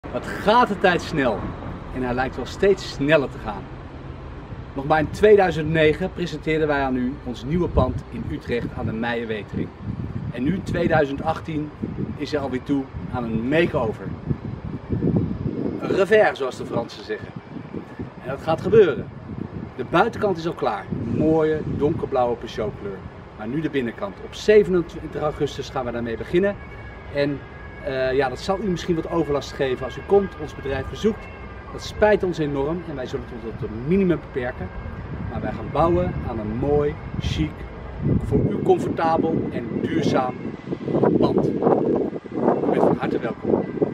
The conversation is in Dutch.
Wat gaat de tijd snel en hij lijkt wel steeds sneller te gaan. Nog maar in 2009 presenteerden wij aan u ons nieuwe pand in Utrecht aan de Meijerwetering. En nu 2018 is er alweer toe aan een make-over. Een revers zoals de Fransen zeggen. En dat gaat gebeuren. De buitenkant is al klaar, een mooie donkerblauwe Peugeot kleur. Maar nu de binnenkant. Op 27 augustus gaan we daarmee beginnen. En ja, dat zal u misschien wat overlast geven als u komt, ons bedrijf bezoekt. Dat spijt ons enorm en wij zullen het tot een minimum beperken. Maar wij gaan bouwen aan een mooi, chic, voor u comfortabel en duurzaam pand. U bent van harte welkom.